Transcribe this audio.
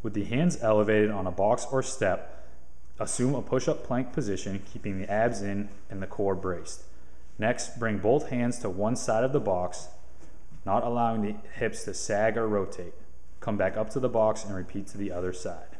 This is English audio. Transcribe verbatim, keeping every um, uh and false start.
With the hands elevated on a box or step, assume a push-up plank position, keeping the abs in and the core braced. Next, bring both hands to one side of the box, not allowing the hips to sag or rotate. Come back up to the box and repeat to the other side.